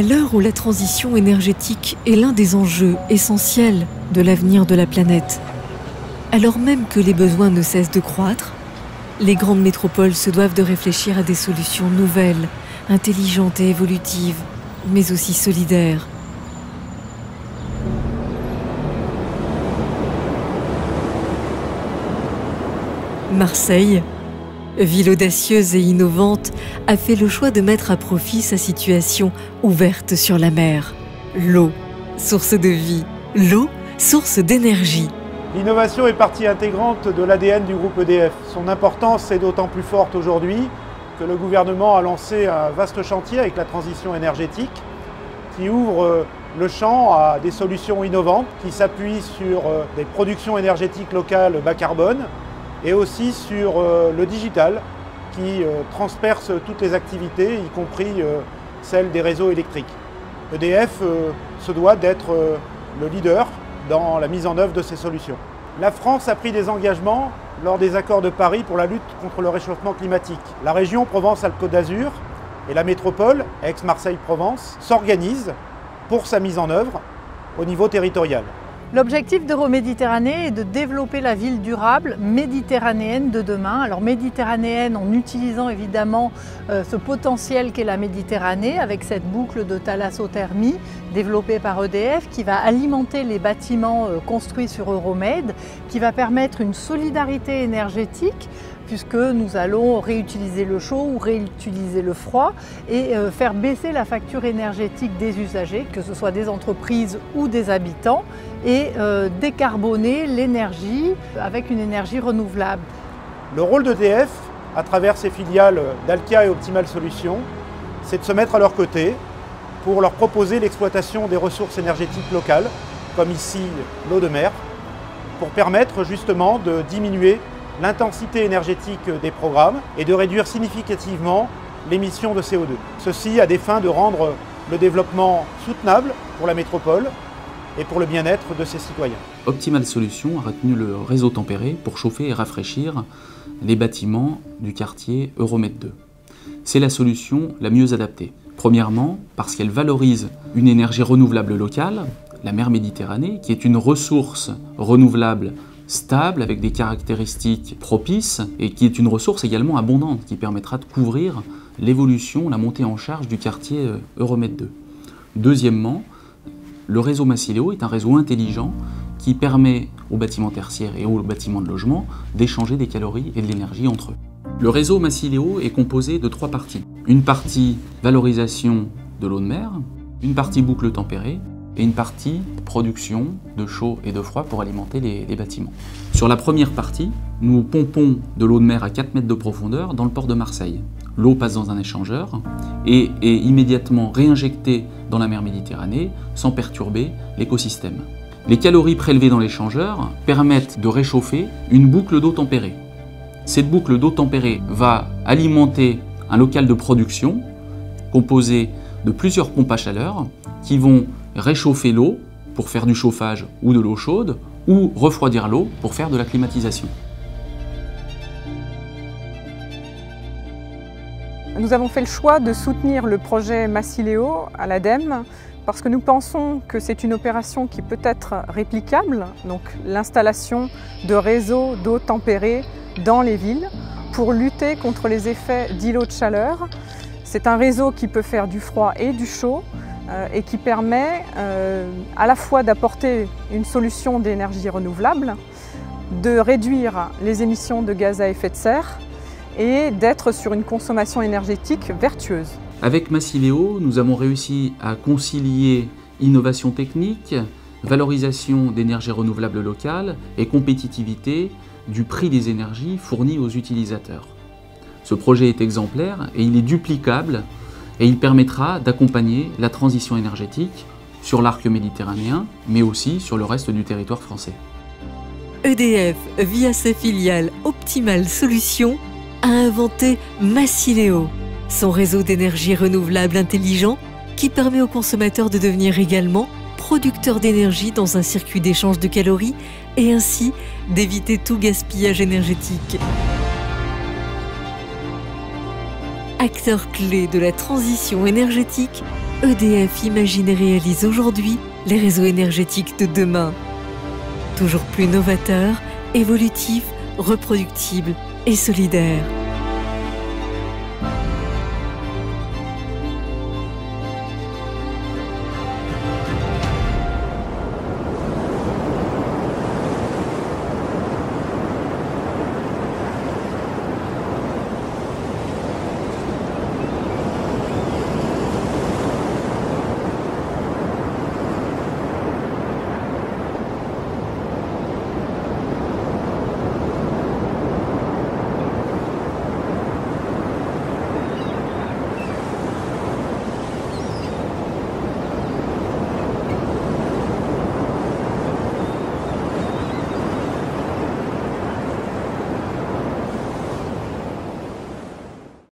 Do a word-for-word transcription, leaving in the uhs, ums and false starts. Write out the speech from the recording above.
À l'heure où la transition énergétique est l'un des enjeux essentiels de l'avenir de la planète, alors même que les besoins ne cessent de croître, les grandes métropoles se doivent de réfléchir à des solutions nouvelles, intelligentes et évolutives, mais aussi solidaires. Marseille, ville audacieuse et innovante, a fait le choix de mettre à profit sa situation ouverte sur la mer. L'eau, source de vie. L'eau, source d'énergie. L'innovation est partie intégrante de l'A D N du groupe E D F. Son importance est d'autant plus forte aujourd'hui que le gouvernement a lancé un vaste chantier avec la transition énergétique qui ouvre le champ à des solutions innovantes qui s'appuient sur des productions énergétiques locales bas carbone et aussi sur le digital qui transperce toutes les activités, y compris celles des réseaux électriques. E D F se doit d'être le leader dans la mise en œuvre de ces solutions. La France a pris des engagements lors des accords de Paris pour la lutte contre le réchauffement climatique. La région Provence-Alpes-Côte d'Azur et la métropole, Aix-Marseille-Provence, s'organisent pour sa mise en œuvre au niveau territorial. L'objectif d'Euroméditerranée est de développer la ville durable méditerranéenne de demain. Alors méditerranéenne en utilisant évidemment euh, ce potentiel qu'est la Méditerranée avec cette boucle de thalassothermie développée par E D F qui va alimenter les bâtiments euh, construits sur Euromed, qui va permettre une solidarité énergétique puisque nous allons réutiliser le chaud ou réutiliser le froid et euh, faire baisser la facture énergétique des usagers, que ce soit des entreprises ou des habitants, et euh, décarboner l'énergie avec une énergie renouvelable. Le rôle d'E D F, à travers ses filiales Dalkia et Optimal Solutions, c'est de se mettre à leur côté pour leur proposer l'exploitation des ressources énergétiques locales, comme ici l'eau de mer, pour permettre justement de diminuer l'intensité énergétique des programmes et de réduire significativement l'émission de C O deux. Ceci à des fins de rendre le développement soutenable pour la métropole et pour le bien-être de ses citoyens. Optimal Solutions a retenu le réseau tempéré pour chauffer et rafraîchir les bâtiments du quartier Euromed deux. C'est la solution la mieux adaptée. Premièrement, parce qu'elle valorise une énergie renouvelable locale, la mer Méditerranée, qui est une ressource renouvelable stable, avec des caractéristiques propices, et qui est une ressource également abondante, qui permettra de couvrir l'évolution, la montée en charge du quartier Euromed deux. Deuxièmement, le réseau Massileo est un réseau intelligent qui permet aux bâtiments tertiaires et aux bâtiments de logement d'échanger des calories et de l'énergie entre eux. Le réseau Massileo est composé de trois parties. Une partie valorisation de l'eau de mer, une partie boucle tempérée, et une partie production de chaud et de froid pour alimenter les, les bâtiments. Sur la première partie, nous pompons de l'eau de mer à quatre mètres de profondeur dans le port de Marseille. L'eau passe dans un échangeur et est immédiatement réinjectée dans la mer Méditerranée sans perturber l'écosystème. Les calories prélevées dans l'échangeur permettent de réchauffer une boucle d'eau tempérée. Cette boucle d'eau tempérée va alimenter un local de production composé de plusieurs pompes à chaleur qui vont réchauffer l'eau pour faire du chauffage ou de l'eau chaude, ou refroidir l'eau pour faire de la climatisation. Nous avons fait le choix de soutenir le projet Massileo à l'ADEME parce que nous pensons que c'est une opération qui peut être réplicable, donc l'installation de réseaux d'eau tempérée dans les villes pour lutter contre les effets d'îlots de chaleur. C'est un réseau qui peut faire du froid et du chaud, et qui permet euh, à la fois d'apporter une solution d'énergie renouvelable, de réduire les émissions de gaz à effet de serre et d'être sur une consommation énergétique vertueuse. Avec Massileo, nous avons réussi à concilier innovation technique, valorisation d'énergie renouvelable locale et compétitivité du prix des énergies fournies aux utilisateurs. Ce projet est exemplaire et il est duplicable et il permettra d'accompagner la transition énergétique sur l'arc méditerranéen, mais aussi sur le reste du territoire français. E D F, via sa filiale Optimal Solutions, a inventé Massileo, son réseau d'énergie renouvelable intelligent qui permet aux consommateurs de devenir également producteurs d'énergie dans un circuit d'échange de calories et ainsi d'éviter tout gaspillage énergétique. Acteur clé de la transition énergétique, E D F imagine et réalise aujourd'hui les réseaux énergétiques de demain. Toujours plus novateurs, évolutifs, reproductibles et solidaires.